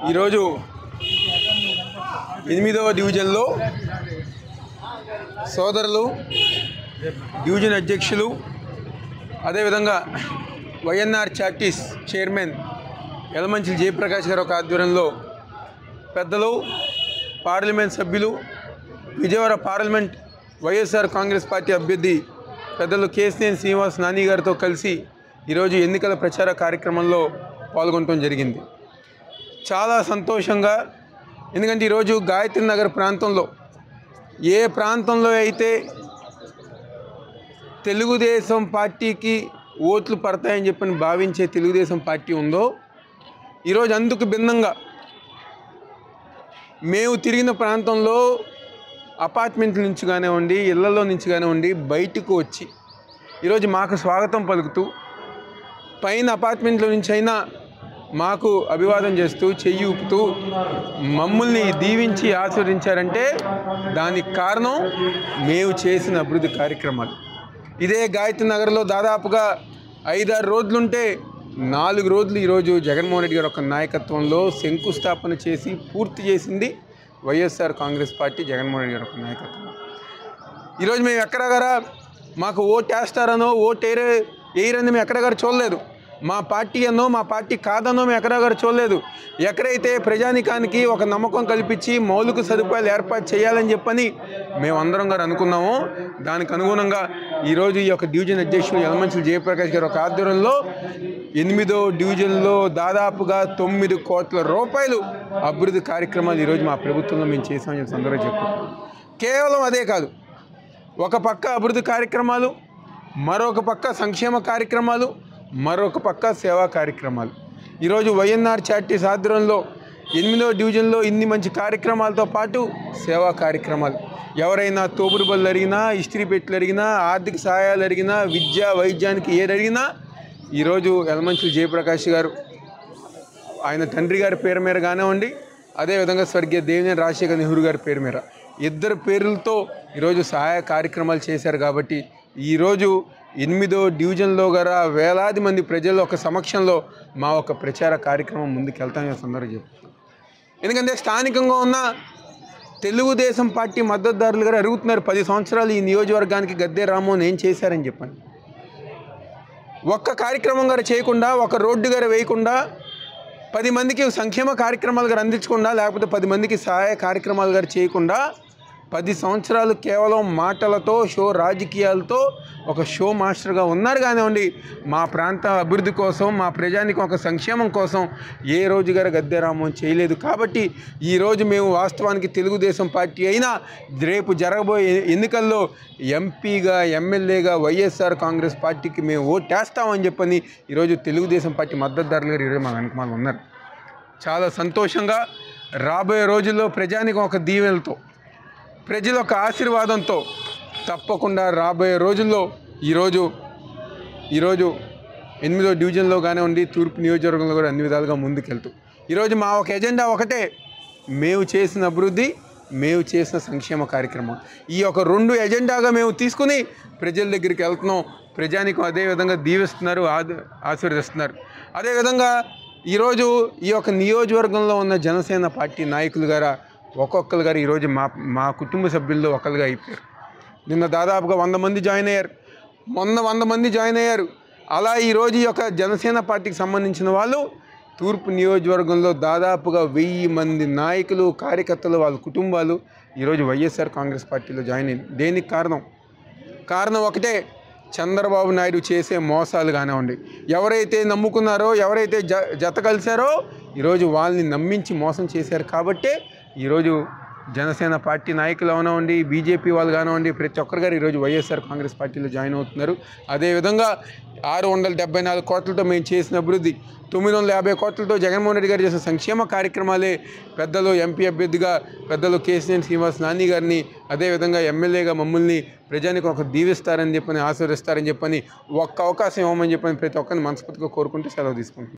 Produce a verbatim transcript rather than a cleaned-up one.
ఈరోజు ఎనిమిదవ డివిజన్లో సోదరులు డివిజన్ అధ్యక్షులు అదేవిధంగా YNR charities chairman Yalamanchili Jayaprakash గారి ఒక ఆధ్వర్యంలో పెద్దలు పార్లమెంట్ సభ్యులు Vijayawada parliament YSR Congress party అభ్యర్థి పెద్దలు కేసినేని శ్రీనివాస్ నాని గారితో కలిసి ఈరోజు ఎన్నికల ప్రచార కార్యక్రమంలో పాల్గొనడం జరిగింది. చాలా సంతోషంగా, ఎందుకంటే ఈరోజు గాయత్రి నగర్ ప్రాంతంలో ఏ ప్రాంతంలో అయితే తెలుగుదేశం పార్టీకి ఓట్లు పడతాయని చెప్పని భావించే తెలుగుదేశం పార్టీ ఉందో, ఈరోజు అందుకు భిన్నంగా మేము తిరిగిన ప్రాంతంలో అపార్ట్మెంట్ల నుంచి కానివ్వండి, ఇళ్లలో నుంచి కానివ్వండి బయటకు వచ్చి ఈరోజు మాకు స్వాగతం పలుకుతూ, పైన అపార్ట్మెంట్ల నుంచి అయినా మాకు అభివాదం చేస్తూ చెయ్యి ఊపుతూ మమ్మల్ని దీవించి ఆశీర్వదించారంటే దానికి కారణం మేము చేసిన అభివృద్ధి కార్యక్రమాలు. ఇదే గాయత్రి నగర్లో దాదాపుగా ఐదారు రోజులుంటే నాలుగు రోజులు ఈరోజు జగన్మోహన్ రెడ్డి గారి ఒక నాయకత్వంలో శంకుస్థాపన చేసి పూర్తి చేసింది వైఎస్ఆర్ కాంగ్రెస్ పార్టీ, జగన్మోహన్ రెడ్డి గారి ఒక నాయకత్వం. ఈరోజు మేము ఎక్కడగారా మాకు ఓటు వేస్తారనో ఓటు వేరే వేయరని మేము ఎక్కడగారు చూడలేదు. మా పార్టీ అన్నో మా పార్టీ కాదన్నో మేము ఎక్కడగారు చూడలేదు. ఎక్కడైతే ప్రజానికానికి ఒక నమ్మకం కల్పించి మౌలిక సదుపాయాలు ఏర్పాటు చేయాలని చెప్పని మేమందరం గారు అనుకున్నాము. దానికి అనుగుణంగా ఈరోజు ఈ యొక్క డివిజన్ అధ్యక్షుడు యలమంచిలి జయప్రకాష్ గారు ఒక ఆధ్వర్యంలో ఎనిమిదో డివిజన్లో దాదాపుగా తొమ్మిది కోట్ల రూపాయలు అభివృద్ధి కార్యక్రమాలు ఈరోజు మా ప్రభుత్వంలో మేము చేసామని చెప్పి అందరూ చెప్పారు. కేవలం అదే కాదు, ఒక పక్క అభివృద్ధి కార్యక్రమాలు, మరొక పక్క సంక్షేమ కార్యక్రమాలు, మరొక పక్క సేవా కార్యక్రమాలు. ఈరోజు వైఎన్ఆర్ చారిటీస్ ఆధ్వర్యంలో ఎనిమిదో డివిజన్లో ఇన్ని మంచి కార్యక్రమాలతో పాటు సేవా కార్యక్రమాలు. ఎవరైనా తోపుడు బళ్ళు అడిగినా, ఇస్త్రీ పెట్టెలు అడిగినా, ఆర్థిక సహాయాలు అడిగినా, విద్య వైద్యానికి ఏది అడిగినా ఈరోజు యలమంచిలి జయప్రకాష్ గారు ఆయన తండ్రి గారి పేరు మీద కానివ్వండి, అదేవిధంగా స్వర్గీయ దేవినేని రాజశేఖర్ నెహ్రూ గారి పేరు మీద ఇద్దరు పేర్లతో ఈరోజు సహాయ కార్యక్రమాలు చేశారు. కాబట్టి ఈరోజు ఎనిమిదో డివిజన్లో గల వేలాది మంది ప్రజల ఒక సమక్షంలో మా ఒక ప్రచార కార్యక్రమం ముందుకు వెళ్తామని సందర్భంగా చెప్తున్నాం. ఎందుకంటే స్థానికంగా ఉన్న తెలుగుదేశం పార్టీ మద్దతుదారులు గారు అడుగుతున్నారు, పది సంవత్సరాలు ఈ నియోజకవర్గానికి గద్దె రామ్మోహన్ ఏం చేశారని చెప్పండి. ఒక్క కార్యక్రమం గారు చేయకుండా, ఒక రోడ్డు గారు వేయకుండా, పది మందికి సంక్షేమ కార్యక్రమాలు గారు అందించకుండా, లేకపోతే పది మందికి సహాయ కార్యక్రమాలు గారు చేయకుండా పది సంవత్సరాలు కేవలం మాటలతో, షో రాజకీయాలతో ఒక షో మాస్టర్గా ఉన్నారు. కానివ్వండి, మా ప్రాంత అభివృద్ధి కోసం, మా ప్రజానికి ఒక సంక్షేమం కోసం ఏ రోజు గారు గద్దె రామ్మోహన్ చేయలేదు. కాబట్టి ఈరోజు మేము వాస్తవానికి తెలుగుదేశం పార్టీ అయినా రేపు జరగబోయే ఎన్నికల్లో ఎంపీగా, ఎమ్మెల్యేగా వైఎస్ఆర్ కాంగ్రెస్ పార్టీకి మేము ఓటేస్తామని చెప్పని ఈరోజు తెలుగుదేశం పార్టీ మద్దతుదారులు గారు ఈరోజు మా వెనకమాల ఉన్నారు. చాలా సంతోషంగా రాబోయే రోజుల్లో ప్రజానికి ఒక దీవెనలతో, ప్రజల ఒక ఆశీర్వాదంతో తప్పకుండా రాబోయే రోజుల్లో ఈరోజు ఈరోజు ఎనిమిదో డివిజన్లో కానివ్వండి, తూర్పు నియోజకవర్గంలో కూడా అన్ని విధాలుగా ముందుకెళ్తూ ఈరోజు మా ఒక ఎజెండా ఒకటే, మేము చేసిన అభివృద్ధి, మేము చేసిన సంక్షేమ కార్యక్రమం. ఈ యొక్క రెండు ఎజెండాగా మేము తీసుకుని ప్రజల దగ్గరికి వెళ్తున్నాం. ప్రజానికి అదేవిధంగా దీవిస్తున్నారు, ఆశీర్వదిస్తున్నారు. అదేవిధంగా ఈరోజు ఈ యొక్క నియోజకవర్గంలో ఉన్న జనసేన పార్టీ నాయకులు గారు ఒక్కొక్కరు గారు ఈరోజు మా మా కుటుంబ సభ్యుల్లో ఒకరుగా అయిపోయారు. నిన్న దాదాపుగా వంద మంది జాయిన్ అయ్యారు, మొన్న వంద మంది జాయిన్ అయ్యారు. అలా ఈరోజు ఈ యొక్క జనసేన పార్టీకి సంబంధించిన వాళ్ళు తూర్పు నియోజకవర్గంలో దాదాపుగా వెయ్యి మంది నాయకులు, కార్యకర్తలు, వాళ్ళ కుటుంబాలు ఈరోజు వైఎస్ఆర్ కాంగ్రెస్ పార్టీలో జాయిన్ అయింది. దేనికి కారణం? కారణం ఒకటే, చంద్రబాబు నాయుడు చేసే మోసాలు కానివ్వండి. ఎవరైతే నమ్ముకున్నారో, ఎవరైతే జ జత కలిశారో ఈరోజు వాళ్ళని నమ్మించి మోసం చేశారు. కాబట్టే ఈరోజు జనసేన పార్టీ నాయకులు అవనివ్వండి, బీజేపీ వాళ్ళు కానివ్వండి, ప్రతి ఒక్కరు గారు ఈరోజు వైఎస్ఆర్ కాంగ్రెస్ పార్టీలో జాయిన్ అవుతున్నారు. అదేవిధంగా ఆరు వందల డెబ్బై నాలుగు కోట్లతో మేము చేసిన అభివృద్ధి, తొమ్మిది వందల యాభై కోట్లతో జగన్మోహన్ రెడ్డి గారు చేసిన సంక్షేమ కార్యక్రమాలే పెద్దలు ఎంపీ అభ్యర్థిగా పెద్దలు కేసినేని శ్రీనివాస్ నాని గారిని, అదేవిధంగా ఎమ్మెల్యేగా మమ్మల్ని ప్రజానికి ఒక దీవిస్తారని చెప్పని, ఆశీర్వదిస్తారని చెప్పని, ఒక్క అవకాశం ఇవ్వమని చెప్పని ప్రతి ఒక్కరిని మనస్ఫూర్తిగా కోరుకుంటూ సెలవు తీసుకుంటున్నాం.